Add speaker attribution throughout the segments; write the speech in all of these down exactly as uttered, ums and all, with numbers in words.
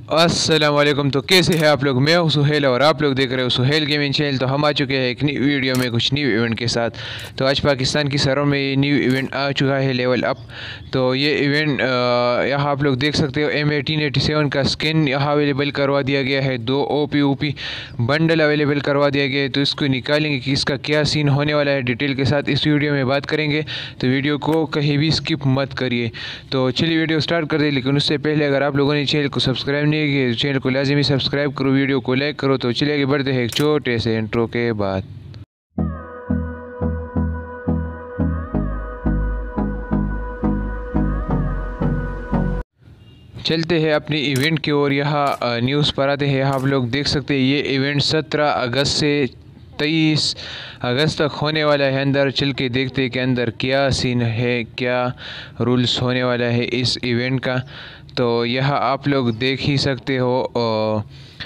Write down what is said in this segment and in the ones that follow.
Speaker 1: अस्सलाम वालेकुम। तो कैसे हैं आप लोग? मैं हूं सुहेल और आप लोग देख रहे हो सुहेल गेमिंग चैनल। तो हम आ चुके हैं एक नई वीडियो में कुछ न्यू इवेंट के साथ। तो आज पाकिस्तान की सरों में ये न्यू इवेंट आ चुका है, लेवल अप। तो ये इवेंट यहाँ आप लोग देख सकते हो, एम एटीन एटी सेवन का स्किन यहाँ अवेलेबल करवा दिया गया है। दो O P O P bundle available करवा दिया गया है। तो इसको निकालेंगे कि इसका क्या सीन होने वाला है, डिटेल के साथ इस वीडियो में बात करेंगे। तो वीडियो को कहीं भी स्किप मत करिए। तो चलिए वीडियो स्टार्ट कर दे। लेकिन उससे पहले अगर आप लोगों ने चैनल को सब्सक्राइब नहीं किया, चैनल को लाजमी सब्सक्राइब करो, वीडियो को लाइक करो। तो चलिए आगे बढ़ते हैं एक छोटे से इंट्रो के बाद। चलते हैं अपनी इवेंट की ओर। यहाँ न्यूज़ पर आते हैं। यहाँ आप लोग देख सकते हैं ये इवेंट सत्रह अगस्त से तेईस अगस्त तक होने वाला है। अंदर चल के देखते हैं कि अंदर क्या सीन है, क्या रूल्स होने वाला है इस इवेंट का। तो यहाँ आप लोग देख ही सकते हो। आ,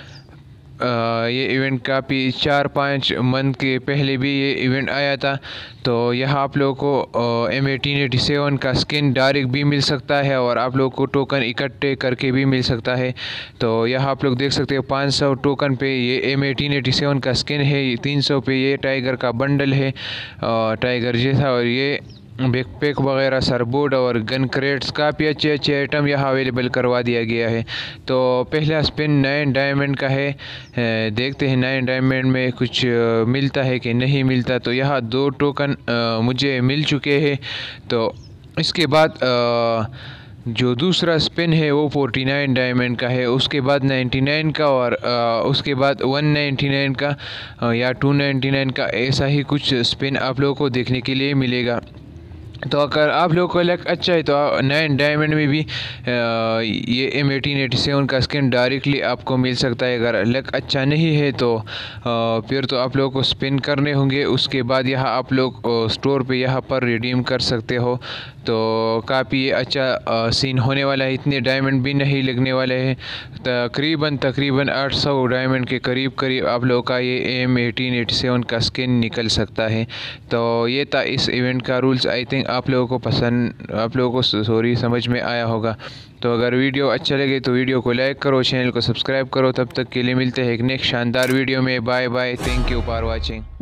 Speaker 1: आ, ये इवेंट काफ़ी चार पाँच मंथ के पहले भी ये इवेंट आया था। तो यहाँ आप लोगों को एम एटीन एटी सेवन का स्किन डायरेक्ट भी मिल सकता है और आप लोगों को टोकन इकट्ठे करके भी मिल सकता है। तो यहाँ आप लोग देख सकते हो पाँच सौ टोकन पे ये एम एटीन एटी सेवन का स्किन है, तीन सौ पे ये टाइगर का बंडल है, टाइगर जैसा। और ये बैकपैक वगैरह, सरबोर्ड और गन क्रेट्स, काफ़ी अच्छे अच्छे आइटम यहाँ अवेलेबल करवा दिया गया है। तो पहला स्पिन नाइन डायमंड का है। देखते हैं नाइन डायमंड में कुछ मिलता है कि नहीं मिलता। तो यहाँ दो टोकन मुझे मिल चुके हैं। तो इसके बाद जो दूसरा स्पिन है वो फोर्टी नाइन डायमंड का है, उसके बाद नाइन्टी नाइन का, और आ, उसके बाद वन नाइन्टी नाइन का आ, या टू नाइन्टी नाइन का। ऐसा ही कुछ स्पिन आप लोगों को देखने के लिए मिलेगा। तो अगर आप लोगों को लक अच्छा है तो नाइन डायमंड में भी आ, ये एम एटीन एटी सेवन का स्किन डायरेक्टली आपको मिल सकता है। अगर लक अच्छा नहीं है तो आ, फिर तो आप लोगों को स्पिन करने होंगे। उसके बाद यहाँ आप लोग स्टोर पे यहाँ पर रिडीम कर सकते हो। तो काफ़ी अच्छा सीन होने वाला है। इतने डायमंड भी नहीं लगने वाले हैं। तकरीबन तकरीबन आठ सौ डायमंड के करीब करीब आप लोगों का ये एम एटीन एटी सेवन का स्किन निकल सकता है। तो ये था इस इवेंट का रूल्स। आई थिंक आप लोगों को पसंद आप लोगों को सॉरी समझ में आया होगा। तो अगर वीडियो अच्छा लगे तो वीडियो को लाइक करो, चैनल को सब्सक्राइब करो। तब तक के लिए मिलते हैं एक नेक्स्ट शानदार वीडियो में। Bye bye, thank you for watching.